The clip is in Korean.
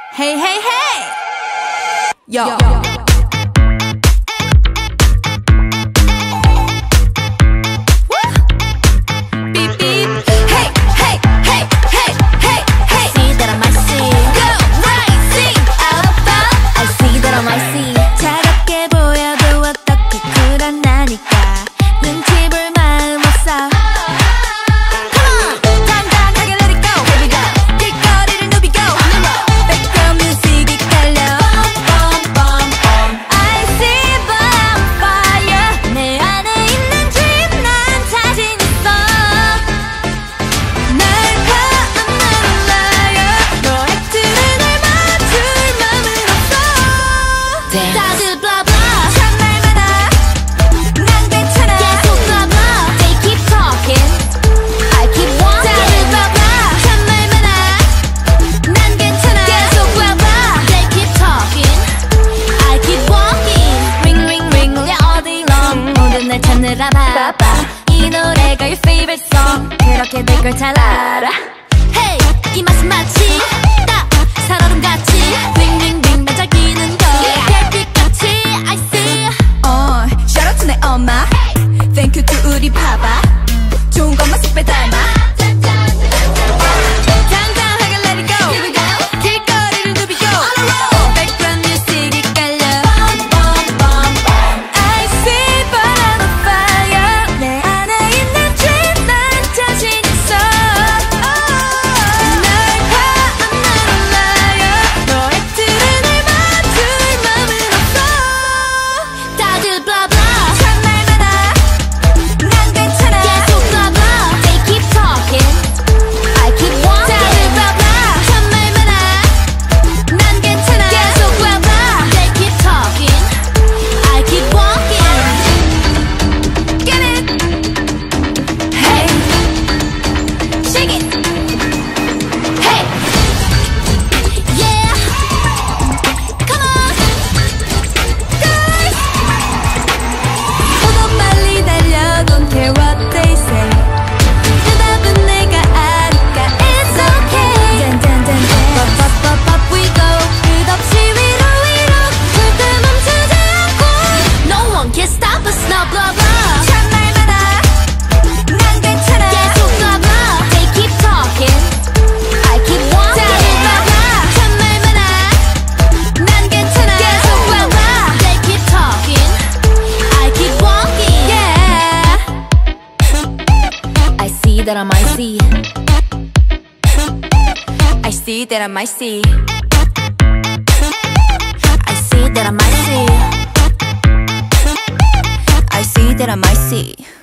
Hey, hey, hey! Yo. Beep, beep. Hey, hey, hey, hey, hey, hey. I see that I might see. Go, right, see. I see that I might see. 차갑게 보여도 어떻게 쿨한다니까. 눈치 볼 마음 없어. 이 노래가 your favorite song 그렇게 될 걸 잘 알아. Hey, 이 맛은 마치 딱 살얼음같이 빙빙빙 반짝이는 거 별빛같이 I see. Shout out to 내 엄마. Thank you to 우리 파파. 좋은 것만 쏙 빼닮아. 당당하게 let it go. Here we go. 길거리를 누비고 background music이 깔려. I see but I'm on fire. 내 안에 있는 dream 난 자신 있어. 널 봐 I'm not a liar. 너의 틀에 날 맞출 맘은 없어. 다들 blah blah 참 말 많아. 난 괜찮아. 계속 blah blah they keep talking. I keep walking. 다들 blah blah 참 말 많아. 난 괜찮아. 계속 blah blah they keep talking. I keep walking. Get it? Hey, shake it. Hey, yeah. Come on, guys. 너도 빨리 달려. Don't care what they say. 대답은 내가 아니까 it's okay. Up, up, up, up we go. 끝없이 위로 위로. 절대 멈추지 않고. No one can stop us now. Blah blah. 참 말 많아. 난 괜찮아. 계속 blah blah. They keep talking. I keep walking. 다들 blah blah. 참 말 많아. 난 괜찮아. 계속 blah blah. They keep talking. I keep walking. Yeah. I see that I might see. I see that I might see. I see that I might see. I see that I might see.